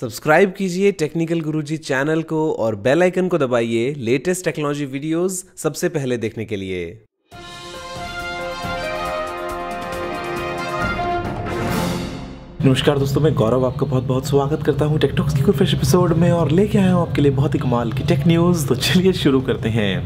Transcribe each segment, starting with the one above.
Subscribe कीजिए technical गुरुजी channel को और बेल आइकन को दबाइए लेटेस्ट टेक्नोलॉजी वीडियोस सबसे पहले देखने के लिए। नमस्कार दोस्तों, मैं गौरव आपका बहुत बहुत स्वागत करता हूं टेकटॉक्स की कोई फ्रेश एपिसोड में और लेके आया हूं आपके लिए बहुत ही कमाल की टेक न्यूज़। तो चलिए शुरू करते हैं।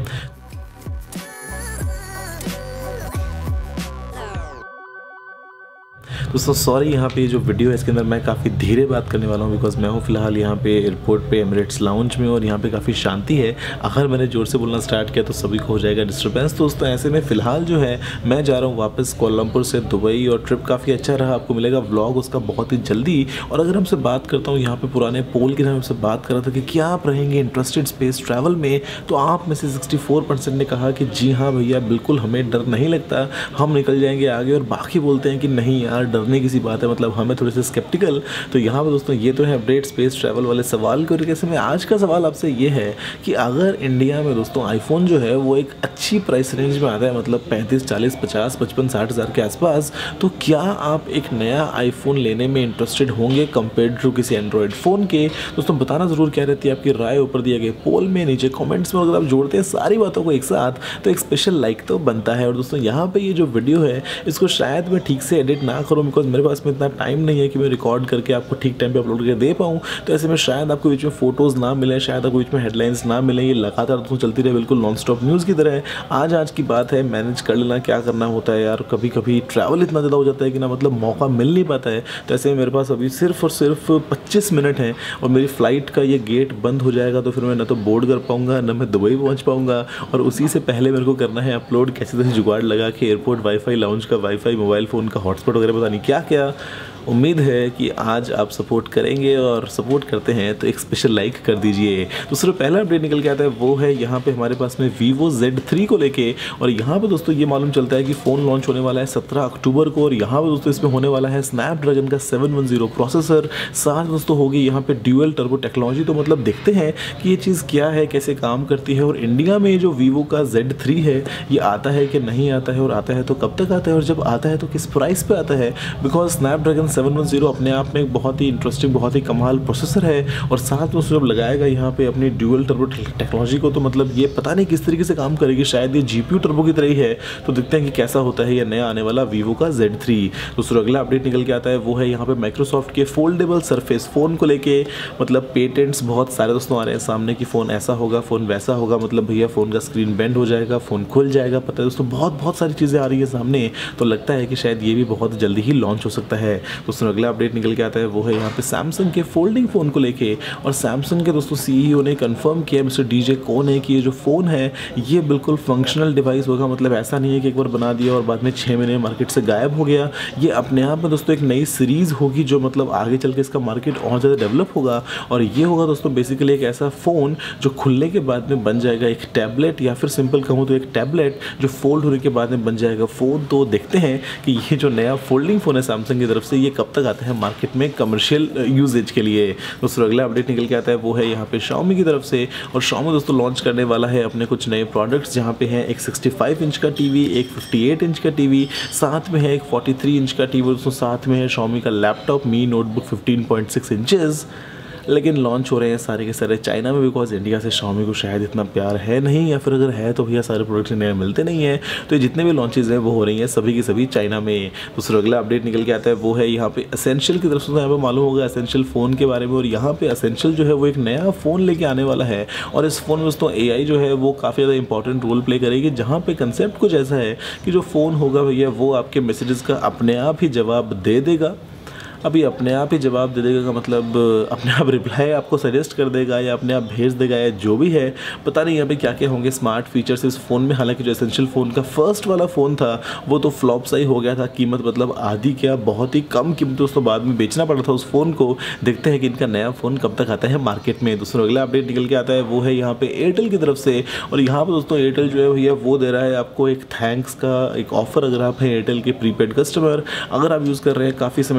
दोस्तों सॉरी, यहाँ पे जो वीडियो है इसके अंदर मैं काफ़ी धीरे बात करने वाला हूँ बिकॉज मैं हूँ फिलहाल यहाँ पे एयरपोर्ट पे एमिरेट्स लाउंज में और यहाँ पे काफ़ी शांति है। अगर मैंने ज़ोर से बोलना स्टार्ट किया तो सभी को हो जाएगा डिस्टर्बेंस। दोस्तों ऐसे में फ़िलहाल जो है मैं जा रहा हूँ वापस कोलमपुर से दुबई और ट्रिप काफ़ी अच्छा रहा। आपको मिलेगा व्लॉग उसका बहुत ही जल्दी। और अगर हमसे बात करता हूँ यहाँ पर पुराने पोल की तरह हमसे बात कर रहा था कि क्या आप रहेंगे इंटरेस्टेड स्पेस ट्रैवल में, तो आप में से 64% ने कहा कि जी हाँ भैया बिल्कुल हमें डर नहीं लगता, हम निकल जाएंगे आगे। और बाकी बोलते हैं कि नहीं यार डरने की सी बात है, मतलब हमें थोड़े से स्केप्टिकल। तो यहाँ पर दोस्तों ये तो है अपडेट स्पेस ट्रैवल वाले सवाल के तरीके से। मैं आज का सवाल आपसे ये है कि अगर इंडिया में दोस्तों आईफोन जो है वो एक अच्छी प्राइस रेंज में आता है, मतलब 35, 40, 50, 55, 60 हज़ार के आसपास, तो क्या आप एक नया आईफोन लेने में इंटरेस्टेड होंगे कंपेयर टू किसी एंड्रॉयड फ़ोन के? दोस्तों बताना ज़रूर क्या रहती है आपकी राय ऊपर दिए गए पोल में, नीचे कॉमेंट्स में। अगर आप जोड़ते हैं सारी बातों को एक साथ तो एक स्पेशल लाइक तो बनता है। और दोस्तों यहाँ पर ये जो वीडियो है इसको शायद मैं ठीक से एडिट ना करूँ बिकॉज मेरे पास में इतना टाइम नहीं है कि मैं रिकॉर्ड करके आपको ठीक टाइम पे अपलोड करके दे पाऊँ। तो ऐसे में शायद आपको बीच में फोटोज़ ना मिले, शायद आपको बीच में हेडलाइंस ना मिले। ये लगातार दोस्तों चलती रहे, बिल्कुल नॉन स्टॉप न्यूज़ की तरह है। आज की बात है, मैनेज कर लेना क्या करना होता है यार। कभी कभी ट्रैवल इतना ज़्यादा हो जाता है कि ना मतलब मौका मिल नहीं पाता है। तो ऐसे में मेरे पास अभी सिर्फ और सिर्फ 25 मिनट हैं और मेरी फ़्लाइट का ये गेट बंद हो जाएगा। तो फिर मैं ना तो बोर्ड कर पाऊँगा ना मैं दुबई पहुँच पाऊँगा। और उसी से पहले मेरे को करना है अपलोड कैसे तैसे जुगाड़ लगा के एयरपोर्ट वाईफाई, लाउंज का वाईफाई, मोबाइल फ़ोन का हॉटस्पॉट वगैरह, पता नहीं क्या क्या। उम्मीद है कि आज आप सपोर्ट करेंगे और सपोर्ट करते हैं तो एक स्पेशल लाइक कर दीजिए। दूसरा पहला अपडेट निकल के आता है वो है यहाँ पे हमारे पास में Vivo Z3 को लेके। और यहाँ पे दोस्तों ये मालूम चलता है कि फ़ोन लॉन्च होने वाला है 17 अक्टूबर को। और यहाँ पे दोस्तों इसमें होने वाला है स्नैपड्रैगन का 710 प्रोसेसर, साथ दोस्तों होगी यहाँ पे ड्यूअल टर्बो टेक्नोलॉजी। तो मतलब देखते हैं कि ये चीज़ क्या है, कैसे काम करती है। और इंडिया में जो Vivo का Z3 है ये आता है कि नहीं आता है, और आता है तो कब तक आता है, और जब आता है तो किस प्राइस पे आता है। बिकॉज स्नैपड्रैगन 710 अपने आप में एक बहुत ही इंटरेस्टिंग, बहुत ही कमाल प्रोसेसर है। और साथ में जब लगाएगा यहाँ पे अपनी ड्यूअल टर्बो टेक्नोलॉजी को, तो मतलब ये पता नहीं किस तरीके से काम करेगी। शायद ये GPU टर्बो की तरह ही है। तो देखते हैं कि कैसा होता है ये नया आने वाला Vivo का Z3। दूसरा अगला अपडेट निकल के आता है वो है यहाँ पे माइक्रोसॉफ्ट के फोल्डेबल सरफेस फ़ोन को लेके। मतलब पेटेंट्स बहुत सारे दोस्तों आ रहे हैं सामने कि फ़ोन ऐसा होगा, फ़ोन वैसा होगा, मतलब भैया फ़ोन का स्क्रीन बेंड हो जाएगा, फ़ोन खुल जाएगा। पता है दोस्तों बहुत सारी चीज़ें आ रही है सामने। तो लगता है कि शायद ये भी बहुत जल्दी ही लॉन्च हो सकता है। दोस्तों अगला अपडेट निकल के आता है वो है यहाँ पे सैमसंग के फोल्डिंग फ़ोन को लेके। और सैमसंग के दोस्तों CEO ने कंफर्म किया, मिस्टर DJ को ने, कि ये जो फ़ोन है ये बिल्कुल फंक्शनल डिवाइस होगा। मतलब ऐसा नहीं है कि एक बार बना दिया और बाद में 6 महीने मार्केट से गायब हो गया। ये अपने आप में दोस्तों एक नई सीरीज़ होगी जो मतलब आगे चल के इसका मार्केट और ज़्यादा डेवलप होगा। और ये होगा दोस्तों बेसिकली एक ऐसा फ़ोन जो खुलने के बाद में बन जाएगा एक टैबलेट, या फिर सिंपल कहूँ तो एक टैबलेट जो फोल्ड होने के बाद में बन जाएगा फ़ोन। तो देखते हैं कि ये जो नया फोल्डिंग फ़ोन है सैमसंग की तरफ से ये कब तक आता है मार्केट में कमर्शियल यूजेज के लिए। दोस्तों अगला अपडेट निकल के आता है वो है यहाँ पे Xiaomi की तरफ से। और Xiaomi दोस्तों लॉन्च करने वाला है अपने कुछ नए प्रोडक्ट्स, जहाँ पे है एक 65 इंच का टीवी, एक 58 इंच का टीवी, साथ में है एक 43 इंच का टीवी। दोस्तों साथ में है Xiaomi का लैपटॉप मी नोटबुक 15.6 इंचेस। लेकिन लॉन्च हो रहे हैं सारे के सारे चाइना में, बिकॉज इंडिया से Xiaomi को शायद इतना प्यार है नहीं, या फिर अगर है तो भैया सारे प्रोडक्ट्स इंडिया में मिलते नहीं हैं। तो ये जितने भी लॉन्चेज हैं वो हो रही हैं सभी की सभी चाइना में। दूसरा अगला अपडेट निकल के आता है वो है यहाँ पे एसेंशियल की तरफ से। यहाँ पे मालूम होगा एसेंशियल फ़ोन के बारे में। और यहाँ पे एसेंशियल जो है वो एक नया फ़ोन लेके आने वाला है। और इस फ़ोन में दोस्तों AI जो है वो काफ़ी ज़्यादा इंपॉर्टेंट रोल प्ले करेगी, जहाँ पे कंसेप्ट कुछ ऐसा है कि जो फ़ोन होगा भैया वो आपके मैसेजेस का अपने आप ही जवाब दे देगा। अभी अपने आप ही जवाब दे देगा का मतलब अपने आप रिप्लाई आपको सजेस्ट कर देगा या अपने आप भेज देगा या जो भी है, पता नहीं यहाँ पे क्या क्या होंगे स्मार्ट फीचर्स इस फ़ोन में। हालांकि जो एसेंशियल फ़ोन का फर्स्ट वाला फ़ोन था वो तो फ्लॉप सा ही हो गया था। कीमत मतलब आधी क्या, बहुत ही कम कीमत दोस्तों बाद में बेचना पड़ा था उस फ़ोन को। देखते हैं कि इनका नया फ़ोन कब तक आता है मार्केट में। दूसरा अगला अपडेट निकल के आता है वो है यहाँ पे एयरटेल की तरफ से। और यहाँ पर दोस्तों एयरटेल जो है भैया वो दे रहा है आपको एक थैंक्स का एक ऑफ़र। अगर आप हैं एयरटेल के प्रीपेड कस्टमर, अगर आप यूज़ कर रहे हैं काफ़ी समय से एयरटेल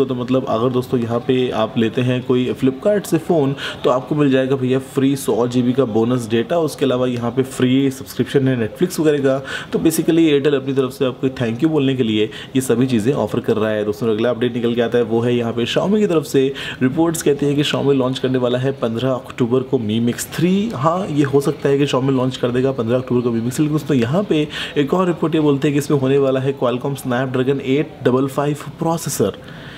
को, तो मतलब अगर दोस्तों यहाँ पे आप लेते हैं कोई फ्लिपकार्ट से फ़ोन तो आपको मिल जाएगा भैया फ्री 100 GB का बोनस डेटा। उसके अलावा यहाँ पे फ्री सब्सक्रिप्शन है नेटफ्लिक्स वगैरह का। तो बेसिकली एयरटेल अपनी तरफ से आपको थैंक यू बोलने के लिए ये सभी चीज़ें ऑफर कर रहा है। दोस्तों अगला अपडेट निकल के आता है वो है यहाँ पे Xiaomi की तरफ से। रिपोर्ट्स कहते हैं कि Xiaomi लॉन्च करने वाला है 15 अक्टूबर को Mi Mix 3। हाँ, ये हो सकता है कि Xiaomi लॉन्च कर देगा 15 अक्टूबर को Mi Mix 3। दोस्तों यहाँ पे एक और रिपोर्ट ये बोलते हैं कि इसमें होने वाला है Qualcomm Snapdragon 855 प्रोसेसर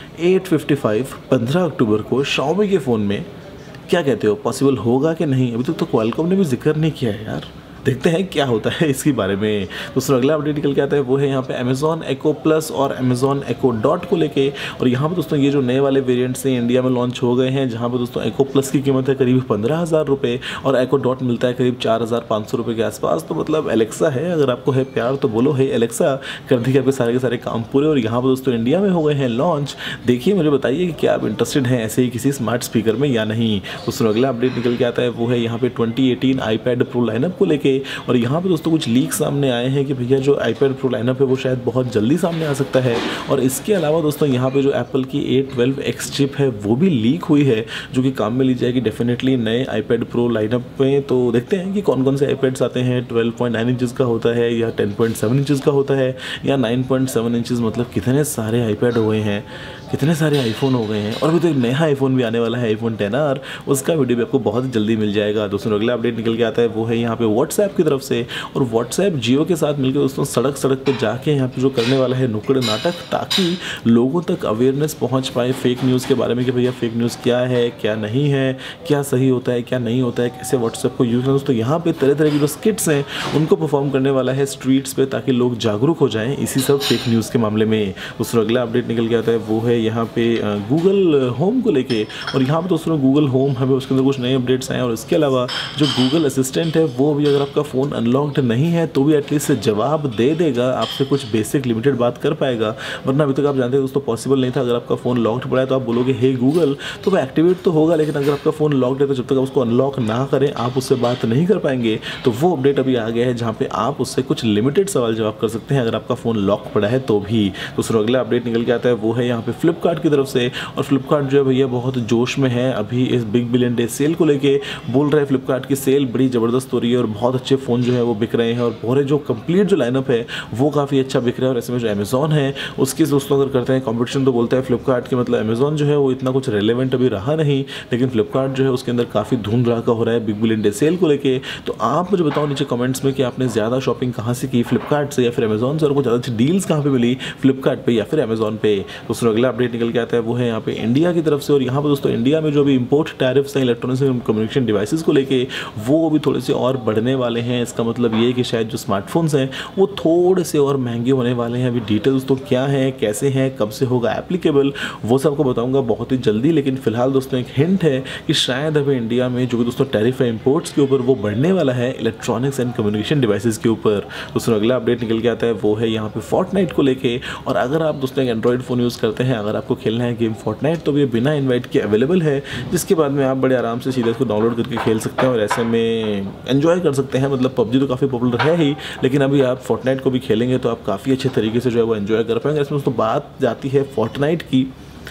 855 15 अक्टूबर को Xiaomi के फ़ोन में। क्या कहते हो, पॉसिबल होगा कि नहीं? अभी तक तो Qualcomm ने भी जिक्र नहीं किया है यार, देखते हैं क्या होता है इसके बारे में। दोस्तों अगला अपडेट निकल के आता है वो है यहाँ पे Amazon Echo Plus और Amazon Echo Dot को लेके। और यहाँ पे दोस्तों ये जो नए वाले वेरिएंट्स हैं इंडिया में लॉन्च हो गए हैं, जहाँ पे दोस्तों Echo Plus की कीमत है करीब 15,000 रुपये और Echo Dot मिलता है करीब 4,500 रुपये के आसपास। तो मतलब एलेक्सा है, अगर आपको है प्यार तो बोलो है एलेक्सा, कर दी आपके सारे के सारे काम पूरे। और यहाँ पर दोस्तों इंडिया में हो गए हैं लॉन्च। देखिए मुझे बताइए कि क्या आप इंटरेस्टेड हैं ऐसे ही किसी स्मार्ट स्पीकर में या नहीं। दोस्तों अगला अपडेट निकल के आता है वो है यहाँ पे 2018 iPad Pro लाइनअप को लेके। और यहाँ पे दोस्तों कुछ लीक सामने आए हैं कि भैया जो iPad Pro लाइनअप है वो शायद बहुत जल्दी सामने आ सकता है। और इसके अलावा दोस्तों यहाँ पे जो एप्पल की A12X चिप है वो भी लीक हुई है, जो कि काम में ली जाएगी डेफिनेटली नए iPad Pro लाइनअप में। तो देखते हैं कि कौन कौन से iPads आते हैं। 12.9 इंचज़ का होता है या 10.7 इंचज़ का होता है या 9.7 इंचज़। मतलब कितने सारे iPad हो गए हैं, कितने सारे आईफोन हो गए हैं। और अभी तो एक नया आईफोन भी आने वाला है, iPhone XR, उसका वीडियो भी आपको बहुत जल्दी मिल जाएगा। दोस्तों अगला अपडेट निकल के आता है वो है यहाँ पे WhatsApp की तरफ से। और WhatsApp जियो के साथ मिलकर दोस्तों सड़क सड़क पे जाके यहाँ पे जो करने वाला है नुक्कड़ नाटक, ताकि लोगों तक अवेयरनेस पहुँच पाए फेक न्यूज़ के बारे में कि भैया फेक न्यूज़ क्या है, क्या नहीं है, क्या सही होता है, क्या नहीं होता है, कैसे WhatsApp को यूज़ करना। दोस्तों यहाँ पे तरह तरह की जो स्किट्स हैं उनको परफॉर्म करने वाला है स्ट्रीट्स पे, ताकि लोग जागरूक हो जाएं इसी सब फेक न्यूज़ के मामले में। दोस्तों अगला अपडेट निकल के आता है वो है यहाँ पे गूगल होम को लेके। और यहाँ पे दोस्तों गूगल होम हमें उसके अंदर कुछ नए अपडेट्स आए हैं। और इसके अलावा जो गूगल असिस्टेंट है वो भी अगर आपका फ़ोन अनलॉक्ड नहीं है तो भी एटलीस्ट जवाब दे देगा, आपसे कुछ बेसिक लिमिटेड बात कर पाएगा। वरना अभी तक आप जानते हैं दोस्तों पॉसिबल नहीं था। अगर आपका फ़ोन लॉक्ड पड़ा है तो आप बोलोगे हे गूगल, तो वो एक्टिवेट तो होगा, लेकिन अगर आपका फ़ोन लॉक्ड है तो जब तक आप उसको अनलॉक ना करें आप उससे बात नहीं कर पाएंगे। तो वो अपडेट अभी आ गया है जहाँ पे आप उससे कुछ लिमिटेड सवाल जवाब कर सकते हैं अगर आपका फ़ोन लॉक पड़ा है तो भी। दूसरा अगला अपडेट निकल के आता है वो है यहाँ पे फ्लिपकार्ट की तरफ से। और फ्लिपकार्ट जो है भैया बहुत जोश में है अभी इस बिग बिलियन डे सेल को लेके। बोल रहे हैं फ्लिपकार्ट की सेल बड़ी ज़बरदस्त हो रही है और बहुत अच्छे फ़ोन जो है वो बिक रहे हैं और पूरे जो कंप्लीट जो लाइनअप है वो काफ़ी अच्छा बिक रहा है। और ऐसे में जो अमेज़ॉन है उसकी दोस्तों अगर करते हैं कॉम्पिटिशन तो बोलता है फ्लिपकार्ट के, मतलब अमेज़ॉन जो है वो इतना कुछ रेलेवेंट अभी रहा नहीं, लेकिन फ्लिपकार्ट जो है उसके अंदर काफ़ी धूम धड़ाका हो रहा है बिग बिलियन डे सेल को लेके। तो आप मुझे बताओ नीचे कमेंट्स में कि आपने ज़्यादा शॉपिंग कहाँ से की, फ्लिपकार्ट से या फिर अमेज़ॉन से, और कुछ ज़्यादा अच्छी डील्स कहाँ पे मिली, फ्लिपकार्ट पे या फिर अमेज़ॉन पे। दोस्तों अगला अपडेट निकल के आता है वो है यहाँ पे इंडिया की तरफ से। और यहाँ पर दोस्तों इंडिया में जो भी इंपोर्ट टैरिफ्स हैं इलेक्ट्रॉनिक्स एंड कम्युनिकेशन डिवाइसेस को लेके वो भी थोड़े से और बढ़ने वाले हैं। इसका मतलब ये है कि शायद जो स्मार्टफोन्स हैं वो थोड़े से और महंगे होने वाले हैं। अभी डिटेल्स दोस्तों क्या है, कैसे हैं, कब से होगा एप्लीकेबल, वो सब आपको बताऊंगा बहुत ही जल्दी। लेकिन फिलहाल दोस्तों एक हिंट है कि शायद अभी इंडिया में जो भी दोस्तों टैरिफ है इंपोर्ट्स के ऊपर वो बढ़ने वाला है इलेक्ट्रॉनिक्स एंड कम्युनिकेशन डिवाइसेस के ऊपर। दोस्तों अगला अपडेट निकल के आता है वो है यहाँ पे फोर्टनाइट को लेके। और अगर आप दोस्तों एक एंड्रॉइड फ़ोन यूज़ करते हैं, अगर आपको खेलना है गेम फोर्टनाइट तो ये बिना इन्वाइट के अवेलेबल है, जिसके बाद में आप बड़े आराम से सीधे इसको डाउनलोड करके खेल सकते हैं और ऐसे में एंजॉय कर सकते हैं। मतलब पबजी तो काफ़ी पॉपुलर है ही, लेकिन अभी आप फोर्टनाइट को भी खेलेंगे तो आप काफ़ी अच्छे तरीके से जो है वो एंजॉय कर पाएंगे। इसमें दोस्तों बात जाती है फोर्टनाइट की।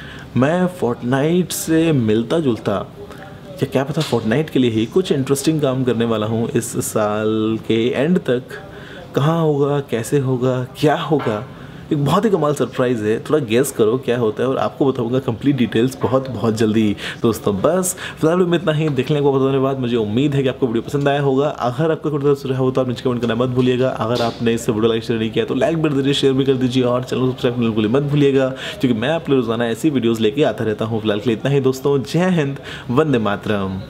मैं फोर्टनाइट से मिलता जुलता या क्या पता फोर्टनाइट के लिए ही कुछ इंटरेस्टिंग काम करने वाला हूँ इस साल के एंड तक। कहाँ होगा, कैसे होगा, क्या होगा, एक बहुत ही कमाल सरप्राइज़ है। थोड़ा गेस करो क्या होता है और आपको बताऊंगा कंप्लीट डिटेल्स बहुत जल्दी। दोस्तों बस फिलहाल में इतना ही। देखने को बताने के बाद मुझे उम्मीद है कि आपको वीडियो पसंद आया होगा। अगर आपको वीडियो हो तो आप नीचे कमेंट करना मत भूलिएगा। अगर आपने इससे वीडियो लाइक शेयर नहीं किया तो लाइक कर दीजिए, शेयर भी कर दीजिए और चैनल सब्सक्राइब करना बिल्कुल मत भूलिएगा, क्योंकि मैं आप लोग रोजाना ऐसी वीडियोज़ लेके आता रहता हूँ। फिलहाल के लिए इतना ही दोस्तों। जय हिंद, वंदे मातरम।